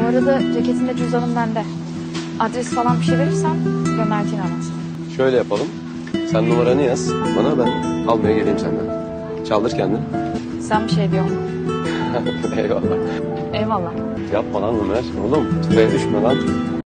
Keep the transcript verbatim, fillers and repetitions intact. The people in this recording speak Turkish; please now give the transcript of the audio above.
arada ceketimle cüzdanım bende. Adres falan bir şey verirsen gönderteyim hemen sana. Şöyle yapalım. Sen numaranı yaz bana, ben almaya geleyim senden. Çaldır kendini. Sen bir şey diyorsun. Eyvallah. Eyvallah. Yapma lan Ömer. Oğlum tüfeğe düşme lan.